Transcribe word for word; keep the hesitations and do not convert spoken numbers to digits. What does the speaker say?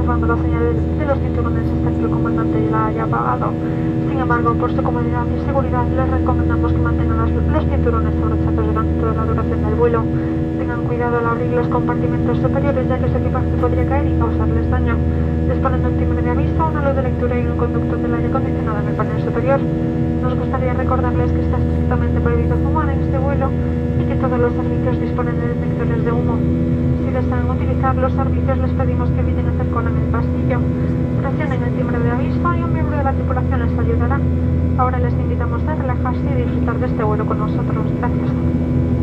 observando las señales de los cinturones hasta que el comandante la haya apagado. Sin embargo, por su comodidad y seguridad, les recomendamos que mantengan los, los cinturones abrochados durante toda la duración del vuelo. Tengan cuidado al abrir los compartimentos superiores, ya que su equipaje podría caer y causarles daño. Disponen de un timbre de aviso, una luz de lectura y un conducto del aire acondicionado en el panel superior. Nos gustaría recordarles que está estrictamente prohibido fumar en este vuelo y que todos los servicios disponen de detectores de humo. Si desean utilizar los servicios, les pedimos que eviten hacer cola en el pasillo. Presionen el timbre de aviso y un miembro de la tripulación les ayudará. Ahora les invitamos a relajarse y disfrutar de este vuelo con nosotros. Gracias.